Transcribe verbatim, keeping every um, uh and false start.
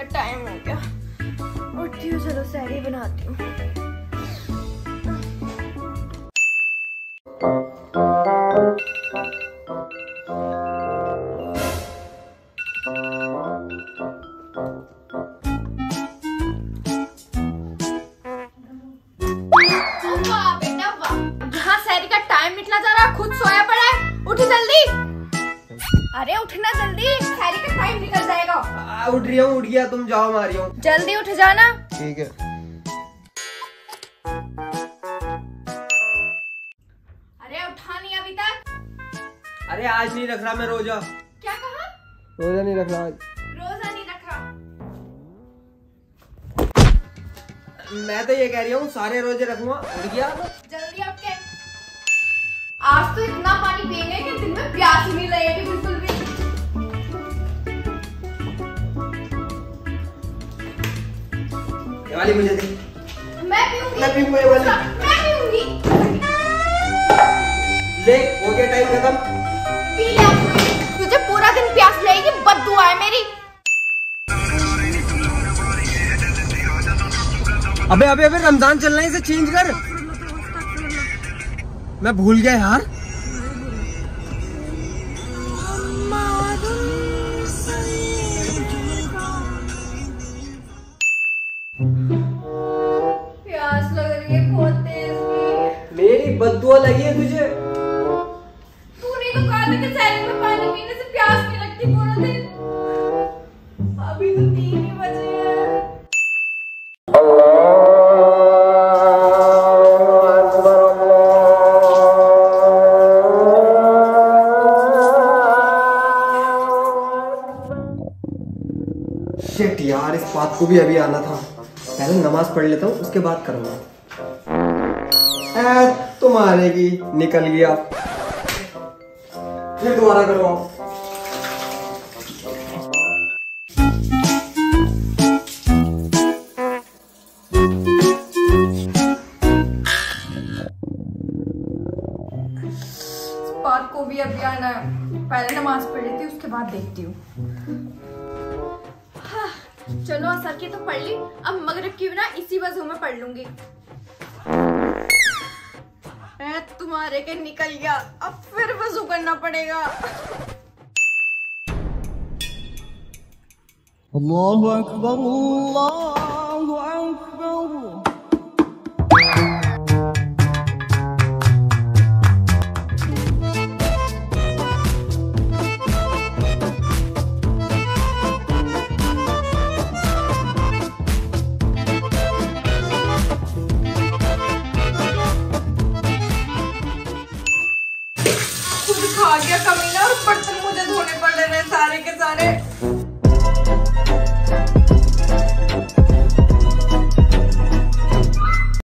का टाइम हो गया। उठती हूँ, चलो सैरी बनाती हूँ। यहाँ सैरी का टाइम निकला जा रहा, खुद सोया पड़ा है। उठ जल्दी, अरे उठना जल्दी, सैरी का टाइम निकल जाएगा। आ, उठ रही हूँ, उठ गया, तुम जाओ, मारी हूँ। जल्दी उठ जाना। ठीक है। अरे उठा नहीं अभी तक। अरे आज नहीं रख रहा मैं रोजा। क्या कहा? रोजा नहीं रख रहा आज। रोजा नहीं रख रहा। मैं तो ये कह रही हूँ सारे रोजे रखूंगा। उठ गया। जल्दी उठ के। आज तो इतना पानी पिएंगे कि दिन में प्यास ही नहीं लगेगी बिल्कुल भी। ये वाली मुझे दे। मैं पीऊंगी। मैं पीऊंगा ये वाली। मैं पीऊंगी। ले, हो गया टाइम खत्म। पी ले। तुझे पूरा दिन प्यास लगेगी, बद्दुआ है मेरी। अबे अबे अबे रमजान चल रहा है, इसे चेंज कर। मैं भूल गया यार। प्यास लग रही है बहुत तेज। मेरी बद्दुआ लगी है तुझे। तूने तो कहा था कि सैरी में पानी पीने से प्यास नहीं लगती पूरा दिन। अभी तो तीन ही बजे हैं। शिट यार, इस बात को भी अभी आना था। पहले नमाज पढ़ लेता हूँ, उसके बाद करूंगा। तुम्हारे की निकल गया। फिर दोबारा करो आप। बात को भी अभी आना है। पहले नमाज पढ़ लेती हूँ, उसके बाद देखती हूँ। हाँ, चलो असर की तो पढ़ ली, अब मगरिब की ना इसी वजह में पढ़ लूंगी। ए, तुम्हारे के निकल गया, अब फिर वजू करना पड़ेगा। अल्लाहु अकबर, अल्लाहु अकबर। खुद खा गया कमीना, और बर्तन मुझे धोने पड़ रहे हैं सारे के सारे।